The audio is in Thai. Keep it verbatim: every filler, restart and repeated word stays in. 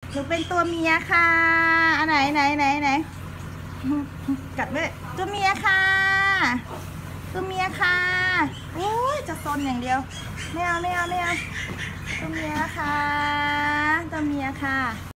หนูเป็นตัวเมียค่ะอันไหนไหนไหนไหนกัดด้วยตัวเมียค่ะตัวเมียค่ะโอ้ยจะซนอย่างเดียวไม่เอาไม่เอาไม่เอาตัวเมียค่ะตัวเมียค่ะ